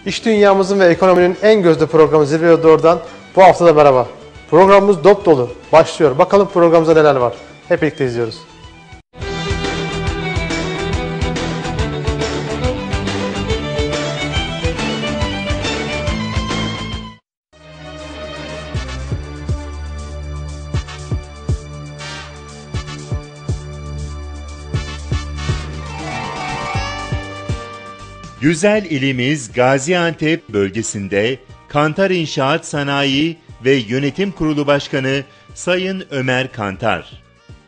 İş dünyamızın ve ekonominin en gözde programı Zirve Doğru'dan bu hafta da merhaba. Programımız dop dolu. Başlıyor. Bakalım programımızda neler var. Hep birlikte izliyoruz. Güzel ilimiz Gaziantep bölgesinde Kantar İnşaat Sanayi ve Yönetim Kurulu Başkanı Sayın Ömer Kantar.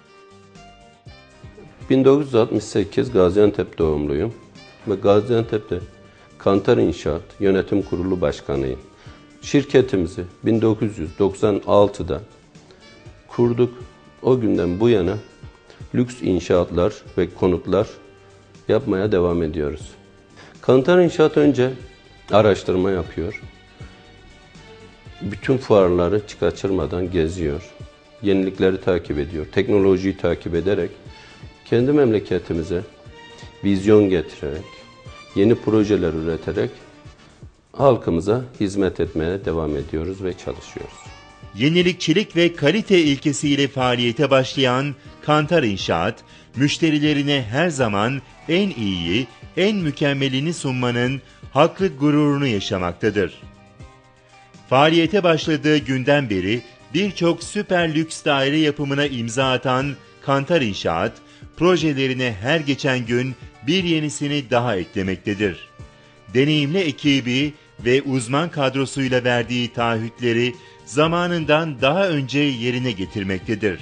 1968 Gaziantep doğumluyum ve Gaziantep'te Kantar İnşaat Yönetim Kurulu Başkanıyım. Şirketimizi 1996'da kurduk. O günden bu yana lüks inşaatlar ve konutlar yapmaya devam ediyoruz. Kantar İnşaat önce araştırma yapıyor. Bütün fuarları hiç kaçırmadan geziyor. Yenilikleri takip ediyor. Teknolojiyi takip ederek kendi memleketimize vizyon getirerek, yeni projeler üreterek halkımıza hizmet etmeye devam ediyoruz ve çalışıyoruz. Yenilikçilik ve kalite ilkesiyle faaliyete başlayan Kantar İnşaat, müşterilerine her zaman en iyiyi, en mükemmelini sunmanın haklı gururunu yaşamaktadır. Faaliyete başladığı günden beri birçok süper lüks daire yapımına imza atan Kantar İnşaat, projelerine her geçen gün bir yenisini daha eklemektedir. Deneyimli ekibi ve uzman kadrosuyla verdiği taahhütleri zamanından daha önce yerine getirmektedir.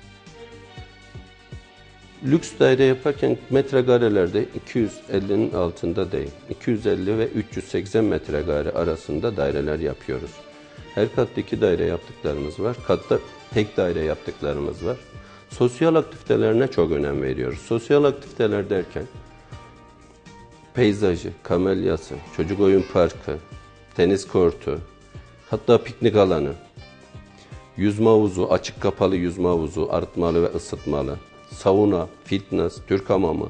Lüks daire yaparken metrekarelerde 250'nin altında değil. 250 ve 380 metrekare arasında daireler yapıyoruz. Her katta 2 daire yaptıklarımız var. Katta tek daire yaptıklarımız var. Sosyal aktivitelerine çok önem veriyoruz. Sosyal aktiviteler derken peyzajı, kamelyası, çocuk oyun parkı, tenis kortu, hatta piknik alanı, yüzme havuzu, açık kapalı yüzme havuzu, arıtmalı ve ısıtmalı, sauna, fitness, Türk hamamı,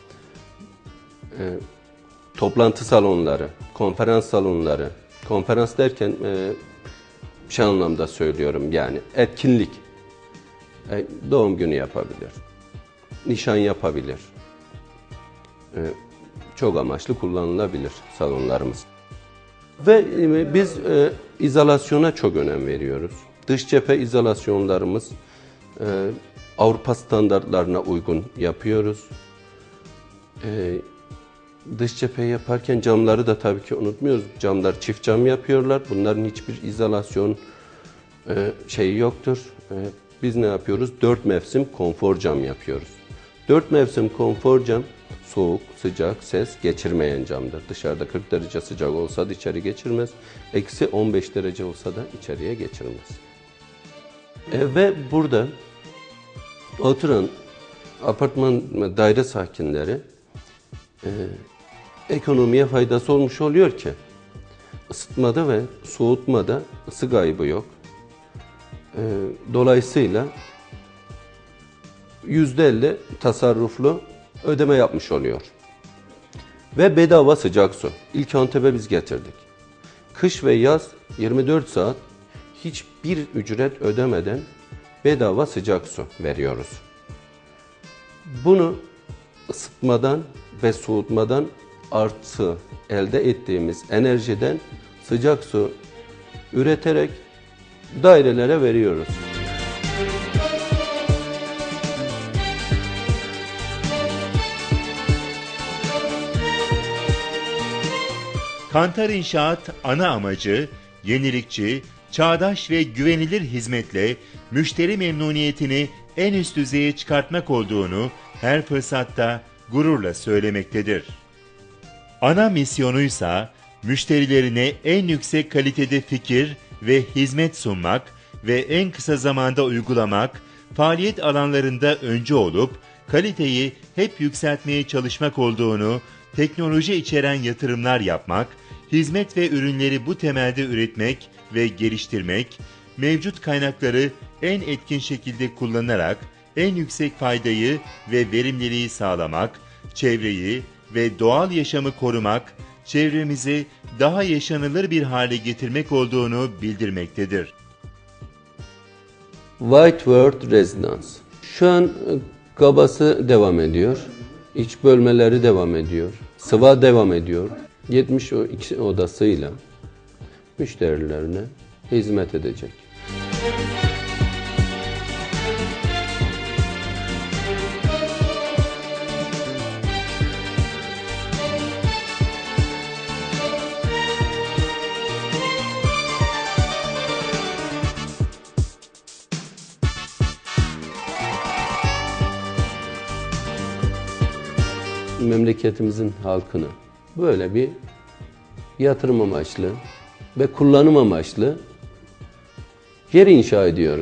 toplantı salonları, konferans salonları, konferans derken şey anlamda söylüyorum, yani etkinlik, doğum günü yapabilir, nişan yapabilir, çok amaçlı kullanılabilir salonlarımız. Ve biz izolasyona çok önem veriyoruz. Dış cephe izolasyonlarımız Avrupa standartlarına uygun yapıyoruz. Dış cephe yaparken camları da tabii ki unutmuyoruz. Camlar çift cam yapıyorlar. Bunların hiçbir izolasyon şeyi yoktur. Biz ne yapıyoruz? 4 mevsim konfor cam yapıyoruz. 4 mevsim konfor cam soğuk, sıcak, ses geçirmeyen camdır. Dışarıda 40 derece sıcak olsa da içeri geçirmez. Eksi 15 derece olsa da içeriye geçirmez. Ve burada oturan apartman daire sakinleri ekonomiye faydası olmuş oluyor ki ısıtmada ve soğutmada ısı kaybı yok. Dolayısıyla %50 tasarruflu ödeme yapmış oluyor. Ve bedava sıcak su. İlk Antep'e biz getirdik. Kış ve yaz 24 saat hiçbir ücret ödemeden bedava sıcak su veriyoruz. Bunu ısıtmadan ve soğutmadan artı elde ettiğimiz enerjiden sıcak su üreterek dairelere veriyoruz. Kantar İnşaat ana amacı yenilikçi, çağdaş ve güvenilir hizmetle müşteri memnuniyetini en üst düzeye çıkartmak olduğunu her fırsatta gururla söylemektedir. Ana misyonuysa müşterilerine en yüksek kalitede fikir ve hizmet sunmak ve en kısa zamanda uygulamak, faaliyet alanlarında öncü olup kaliteyi hep yükseltmeye çalışmak olduğunu, teknoloji içeren yatırımlar yapmak, hizmet ve ürünleri bu temelde üretmek ve geliştirmek, mevcut kaynakları en etkin şekilde kullanarak en yüksek faydayı ve verimliliği sağlamak, çevreyi ve doğal yaşamı korumak, çevremizi daha yaşanılır bir hale getirmek olduğunu bildirmektedir. White World Residence. Şu an kabası devam ediyor. İç bölmeleri devam ediyor. Sıva devam ediyor. 72 odasıyla müşterilerine hizmet edecek. Memleketimizin halkını böyle bir yatırım amaçlı ve kullanım amaçlı yer inşa ediyoruz.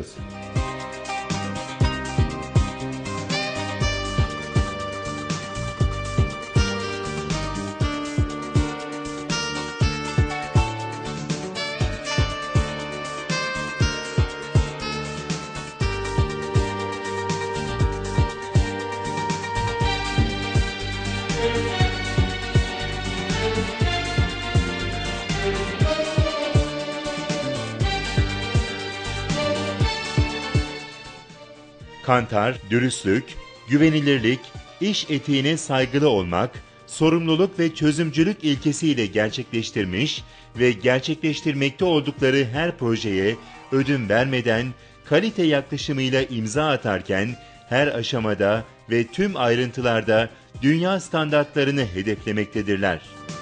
Kantar, dürüstlük, güvenilirlik, iş etiğine saygılı olmak, sorumluluk ve çözümcülük ilkesiyle gerçekleştirmiş ve gerçekleştirmekte oldukları her projeye ödün vermeden kalite yaklaşımıyla imza atarken her aşamada ve tüm ayrıntılarda dünya standartlarını hedeflemektedirler.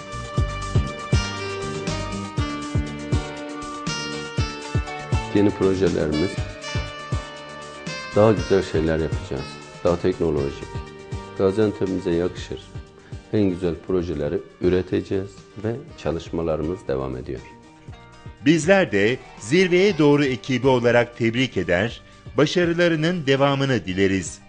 Yeni projelerimiz, daha güzel şeyler yapacağız. Daha teknolojik. Gaziantep'imize yakışır. En güzel projeleri üreteceğiz ve çalışmalarımız devam ediyor. Bizler de zirveye doğru ekibi olarak tebrik eder, başarılarının devamını dileriz.